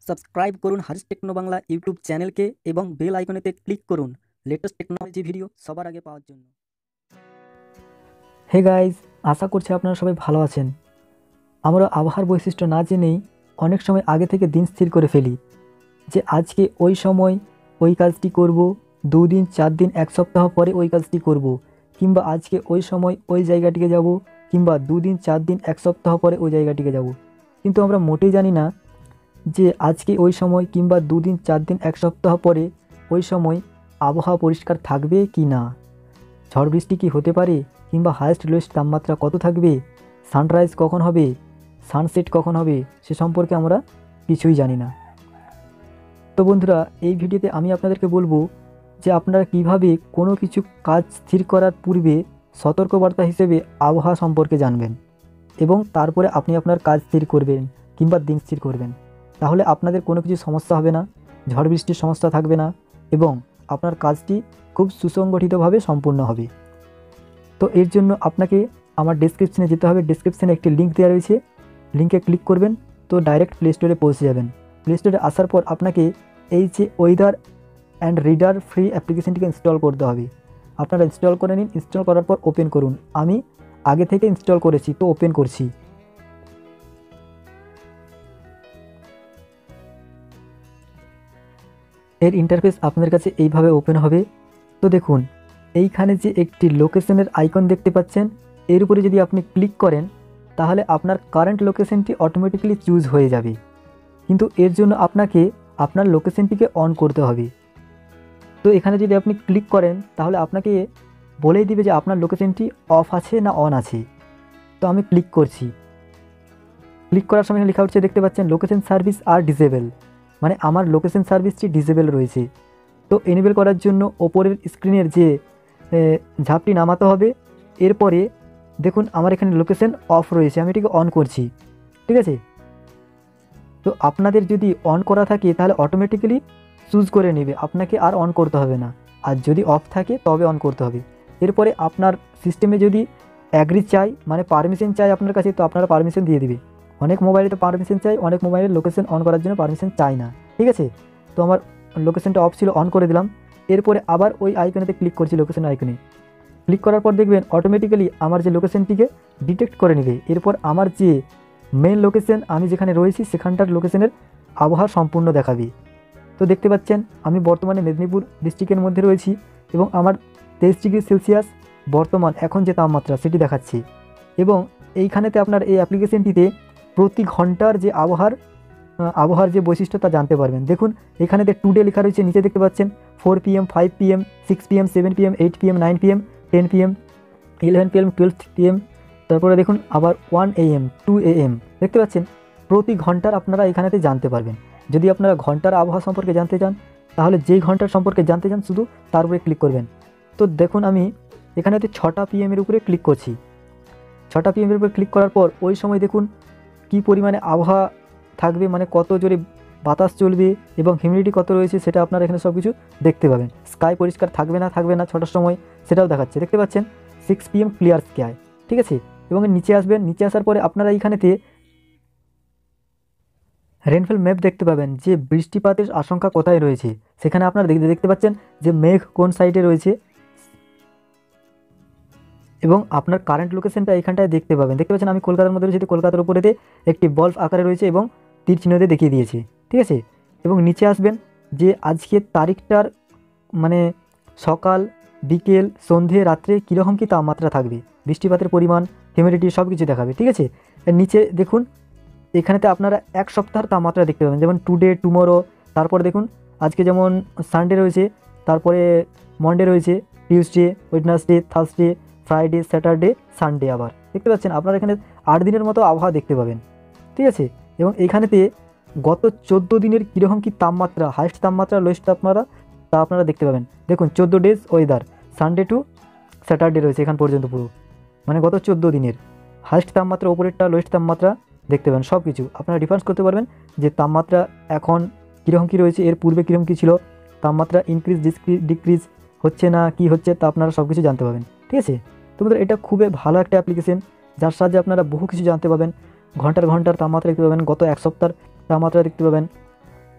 Subscribe করুন হারিস techno Bangla YouTube চ্যানেলকে এবং বেল আইকনেতে ক্লিক করুন লেটেস্ট টেকনোলজি ভিডিও সবার আগে পাওয়ার জন্য। হে গাইজ, আশা করছি আপনারা সবাই ভালো আছেন। আমরা আবহাওয়ার বৈশিষ্ট্য না জেনেই অনেক সময় আগে থেকে দিন স্থির করে ফেলি যে আজকে ওই সময় ওই কাজটি করব, 2 দিন 4 দিন 1 সপ্তাহ পরে ওই কাজটি করব, কিংবা আজকে ওই সময় ওই জায়গাটিকে যাব, কিংবা 2 দিন 4 দিন 1 সপ্তাহ পরে ওই জায়গাটিকে যাব। কিন্তু আমরা মোটেই জানি না যে আজকে ওই সময় কিংবা 2 দিন 4 দিন 1 সপ্তাহ পরে ওই সময় আবহাওয়া পরিষ্কার থাকবে কি না, ঝড় বৃষ্টি কি হতে পারে, কিংবা হায়েস্ট লোয়েস্ট তাপমাত্রা কত থাকবে, সানরাইজ কখন হবে, সানসেট কখন হবে, সে সম্পর্কে আমরা কিছুই জানি না। তো বন্ধুরা, এই ভিডিওতে আমি আপনাদেরকে বলবো যে আপনারা কিভাবে কোনো কিছু কাজ স্থির করার পূর্বে সতর্কবার্তা হিসেবে আবহাওয়া সম্পর্কে জানবেন এবং তারপরে আপনি আপনার কাজ স্থির করবেন কিংবা দিন স্থির করবেন। তাহলে আপনাদের কোনো কিছু সমস্যা হবে না, ঝড় বৃষ্টির সমস্যা থাকবে না এবং আপনার কাজটি খুব সুসংগঠিতভাবে সম্পূর্ণ হবে। তো এর জন্য আপনাকে আমার ডেসক্রিপশনে যেতে হবে। ডেসক্রিপশনে একটি লিঙ্ক দেওয়া রয়েছে, লিঙ্কে ক্লিক করবেন তো ডাইরেক্ট প্লে স্টোরে পৌঁছে যাবেন। প্লে স্টোরে আসার পর আপনাকে এই যে ওয়েদার অ্যান্ড রিডার ফ্রি অ্যাপ্লিকেশনটিকে ইনস্টল করতে হবে। আপনারা ইনস্টল করে নিন। ইনস্টল করার পর ওপেন করুন। আমি আগে থেকে ইনস্টল করেছি তো ওপেন করছি। এর ইন্টারফেস আপনাদের কাছে এইভাবে ওপেন হবে। তো দেখুন, এইখানে যে একটি লোকেশনের আইকন দেখতে পাচ্ছেন, এর উপরে যদি আপনি ক্লিক করেন তাহলে আপনার কারেন্ট লোকেশনটি অটোমেটিক্যালি চুজ হয়ে যাবে। কিন্তু এর জন্য আপনাকে আপনার লোকেশনটিকে অন করতে হবে। তো এখানে যদি আপনি ক্লিক করেন তাহলে আপনাকে বলেই দিবে যে আপনার লোকেশনটি অফ আছে না অন আছে। তো আমি ক্লিক করছি। ক্লিক করার সময় লেখা উঠছে, দেখতে পাচ্ছেন লোকেশন সার্ভিস আর ডিসেবল, মানে আমার লোকেশন সার্ভিসটি ডিসেবল রয়েছে। তো এনেবল করার জন্য ওপরের স্ক্রিনের যে ঝাপটি নামাতে হবে। এরপরে দেখুন আমার এখানে লোকেশন অফ রয়েছে, আমি এটিকে অন করছি। ঠিক আছে, তো আপনাদের যদি অন করা থাকে তাহলে অটোমেটিক্যালি চুজ করে নেবে, আপনাকে আর অন করতে হবে না। আর যদি অফ থাকে তবে অন করতে হবে। এরপরে আপনার সিস্টেমে যদি অ্যাগ্রি চাই, মানে পারমিশন চাই আপনার কাছে, তো আপনারা পারমিশন দিয়ে দিবে। অনেক মোবাইলে তো পারমিশন চাই, অনেক মোবাইলের লোকেশন অন করার জন্য পারমিশন চাই না। ঠিক আছে, তো আমার লোকেশনটা অফ ছিল, অন করে দিলাম। এরপরে আবার ওই আইকনেতে ক্লিক করছি, লোকেশন আইকনে ক্লিক করার পর দেখবেন অটোমেটিক্যালি আমার যে লোকেশনটিকে ডিটেক্ট করে নেবে। এরপর আমার যে মেন লোকেশন আমি যেখানে রয়েছি সেখানটার লোকেশনের আবহাওয়া সম্পূর্ণ দেখাবে। তো দেখতে পাচ্ছেন আমি বর্তমানে মেদিনীপুর ডিস্ট্রিক্টের মধ্যে রয়েছি এবং আমার 23°C বর্তমান এখন যে তাপমাত্রা সেটি দেখাচ্ছে। এবং এইখানেতে আপনার এই অ্যাপ্লিকেশনটিতে প্রতি ঘন্টার যে আবহাওয়ার যে বৈশিষ্ট্য তা জানতে পারবেন। দেখুন এখানেতে টুডে লেখা রয়েছে, নিচে দেখতে পাচ্ছেন 4 PM, 5 PM, 6 PM, 7 PM, 8 PM, 9 PM, 10 PM, 11 PM, 12 PM, তারপরে দেখুন আবার 1 AM, 2 AM দেখতে পাচ্ছেন। প্রতি ঘন্টার আপনারা এখানেতে জানতে পারবেন। যদি আপনারা ঘন্টার আবহাওয়া সম্পর্কে জানতে চান তাহলে যেই ঘন্টার সম্পর্কে জানতে চান শুধু তার উপরে ক্লিক করবেন। তো দেখুন আমি এখানেতে 6টা PM এর উপরে ক্লিক করছি। 6টা PM এর উপরে ক্লিক করার পর ওই সময় দেখুন কী পরিমাণে আবহাওয়া থাকবে, মানে কত জোরে বাতাস চলবে এবং হিউমিডিটি কত রয়েছে সেটা আপনারা এখানে সব কিছু দেখতে পাবেন। স্কাই পরিষ্কার থাকবে না 6টার সময় সেটাও দেখাচ্ছে, দেখতে পাচ্ছেন 6 PM ক্লিয়ার স্কাই। ঠিক আছে, এবং নিচে আসবেন। নিচে আসার পরে আপনারা এইখানেতে রেনফল ম্যাপ দেখতে পাবেন যে বৃষ্টিপাতের আশঙ্কা কোথায় রয়েছে। সেখানে আপনারা দেখতে পাচ্ছেন যে মেঘ কোন সাইডে রয়েছে এবং আপনার কারেন্ট লোকেশনটা এইখানটায় দেখতে পাবেন। দেখতে পাচ্ছেন আমি কলকাতার মধ্যে রয়েছে, কলকাতার উপরেতে একটি বল্ব আকারে রয়েছে এবং তীর চিহ্নতে দেখিয়ে দিয়েছে। ঠিক আছে, এবং নিচে আসবেন যে আজকের তারিখটার মানে সকাল, বিকেল, সন্ধে, রাত্রে কীরকম কী তাপমাত্রা থাকবে, বৃষ্টিপাতের পরিমাণ, হিউমিডিটি সব কিছু দেখাবে। ঠিক আছে, এর নিচে দেখুন এখানেতে আপনারা এক সপ্তাহের তাপমাত্রা দেখতে পাবেন, যেমন টুডে, টুমোরো, তারপরে দেখুন আজকে যেমন সানডে রয়েছে, তারপরে মনডে রয়েছে, Tuesday, Wednesday, Thursday, Friday, Saturday, Sunday. আবার দেখতে পাচ্ছেন আপনারা এখানে 8 দিনের মতো আবহাওয়া দেখতে পাবেন। ঠিক আছে, এবং এইখানেতে গত 14 দিনের কীরকম কী তাপমাত্রা, হাইস্ট তাপমাত্রা, লোয়েস্ট তাপমাত্রা তা আপনারা দেখতে পাবেন। দেখুন 14 days weather, Sunday to Saturday রয়েছে এখান পর্যন্ত পুরো, মানে গত 14 দিনের হাইস্ট তাপমাত্রা, ওপরেরটা লোয়েস্ট তাপমাত্রা দেখতে পাবেন। সব কিছু আপনারা ডিফারেন্স করতে পারবেন যে তাপমাত্রা এখন কীরকম কী রয়েছে, এর পূর্বে কীরকম কী ছিল, তাপমাত্রা ইনক্রিজ ডিক্রিজ হচ্ছে না কি হচ্ছে তা আপনারা সব কিছু জানতে পারবেন। ঠিক আছে, তোমাদের এটা খুবই ভালো একটা অ্যাপ্লিকেশন যার সাহায্যে আপনারা বহু কিছু জানতে পাবেন। ঘন্টার তাপমাত্রা দেখতে পাবেন, গত এক সপ্তাহের তাপমাত্রা দেখতে পাবেন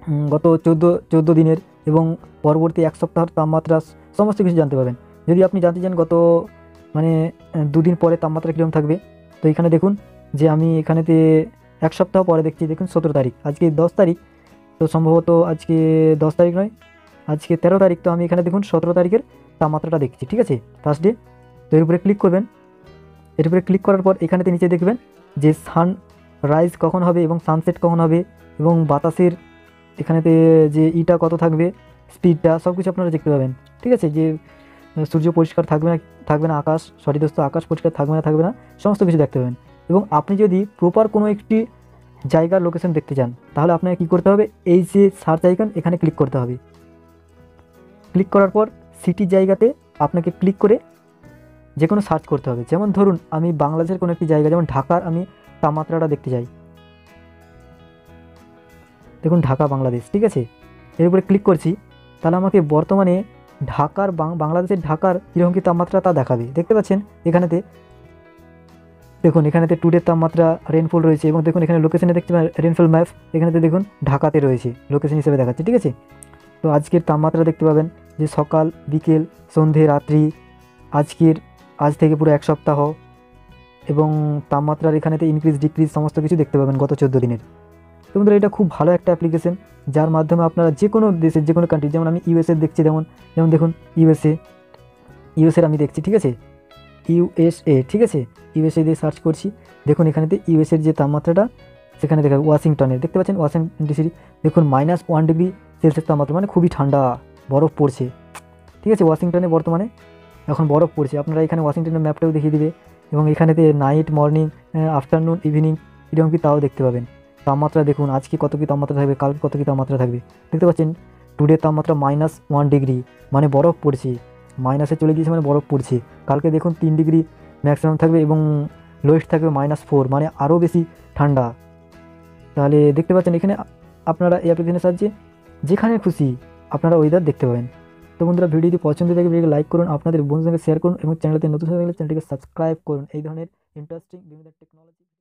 গত 14 দিনের এবং পরবর্তী এক সপ্তাহের তাপমাত্রা সমস্ত কিছু জানতে পারবেন। যদি আপনি জানতে চান গত মানে 2 দিন পরে তাপমাত্রা কীরকম থাকবে, তো এখানে দেখুন যে আমি এখানেতে এক সপ্তাহ পরে দেখছি, দেখুন 17 তারিখ, আজকে 10 তারিখ, তো সম্ভবত আজকে 10 তারিখ নয়, আজকে 13 তারিখ, তো আমি এখানে দেখুন 17 তারিখের তাপমাত্রাটা দেখছি, ঠিক আছে, ফার্স্ট ডে। তো এর উপরে ক্লিক করবেন। এর উপরে ক্লিক করার পর এখানেতে নিচে দেখবেন যে সানরাইজ কখন হবে এবং সানসেট কখন হবে এবং বাতাসের এখানেতে যে ইটা কত থাকবে, স্পিডটা, সব কিছু আপনারা দেখতে পাবেন, ঠিক আছে। যে সূর্য পরিষ্কার থাকবে না আকাশ, সরি দোস্ত, আকাশ পরিষ্কার থাকবে না, সমস্ত কিছু দেখতে পাবেন। এবং আপনি যদি প্রপার কোনো একটি জায়গার লোকেশন দেখতে চান, তাহলে আপনাকে কী করতে হবে, এই যে সার্চ আইকন এখানে ক্লিক করতে হবে। ক্লিক করার পর সিটি জায়গাতে আপনাকে ক্লিক করে যে কোনো সার্চ করতে হবে। যেমন ধরুন আমি বাংলাদেশের কোনো একটি জায়গা, যেমন ঢাকার আমি তাপমাত্রাটা দেখতে চাই, দেখুন ঢাকা বাংলাদেশ, ঠিক আছে। এর উপরে ক্লিক করছি, তাহলে আমাকে বর্তমানে ঢাকার বাংলাদেশের ঢাকার কীরকম কী তাপমাত্রা তা দেখাবে, দেখতে পাচ্ছেন এখানেতে। দেখুন এখানেতে টুডের তাপমাত্রা, রেনফল রয়েছে এবং দেখুন এখানে লোকেশনে দেখতে পাবেন রেনফল ম্যাপ, এখানেতে দেখুন ঢাকাতে রয়েছে, লোকেশন হিসেবে দেখাচ্ছে, ঠিক আছে। তো আজকের তাপমাত্রা দেখতে পাবেন যে সকাল, বিকেল, সন্ধে, রাত্রি, আজ থেকে পুরো এক সপ্তাহ এবং তাপমাত্রার এখানেতে ইনক্রিজ ডিক্রিজ সমস্ত কিছু দেখতে পাবেন গত 14 দিনের। তো বন্ধুরা এটা খুব ভালো একটা অ্যাপ্লিকেশন, যার মাধ্যমে আপনারা যে কোনো দেশের যে কোনো কান্ট্রি, যেমন আমি ইউএসএ দেখছি, যেমন দেখুন ইউএসএর আমি দেখছি, ঠিক আছে, ইউএসএ, ঠিক আছে, ইউএসএ দিয়ে সার্চ করছি। দেখুন এখানেতে ইউএসএর যে তাপমাত্রাটা সেখানে দেখা ওয়াশিংটনের, দেখতে পাচ্ছেন ওয়াশিংটন ডিসি, দেখুন -1 ডিগ্রি সেলসিয়াস তাপমাত্রা, মানে খুবই ঠান্ডা, বরফ পড়ছে, ঠিক আছে। ওয়াশিংটনে বর্তমানে এখন বরফ পড়ছে, আপনারা এখানে ওয়াশিংটনের ম্যাপটাও দেখিয়ে দিবে এবং এখানেতে নাইট, মর্নিং, আফটারনুন, ইভিনিং এরকম কি তাও দেখতে পাবেন। তাপমাত্রা দেখুন আজকে কত কী তাপমাত্রা থাকবে, কালকে কত কী তাপমাত্রা থাকবে, দেখতে পাচ্ছেন টুডে তাপমাত্রা -1 ডিগ্রি, মানে বরফ পড়ছে, মাইনাসে চলে গিয়েছে মানে বরফ পড়ছে। কালকে দেখুন 3 ডিগ্রি ম্যাক্সিমাম থাকবে এবং লোয়েস্ট থাকবে -4, মানে আরও বেশি ঠান্ডা। তাহলে দেখতে পাচ্ছেন এখানে আপনারা এই অ্যাপ্লিকেশনের সাহায্যে যেখানে খুশি আপনারা ওয়েদার দেখতে পাবেন। তো বন্ধুরা ভিডিও যদি পছন্দ থাকে ভিডিওকে লাইক করুন, আপনাদের বন্ধুদের সঙ্গে শেয়ার করুন এবং চ্যানেলতে নতুন হয়ে গেলে চ্যানেলটিকে সাবস্ক্রাইব করুন এই ধরনের ইন্টারেস্টিং বিভিন্ন টেকনোলজি।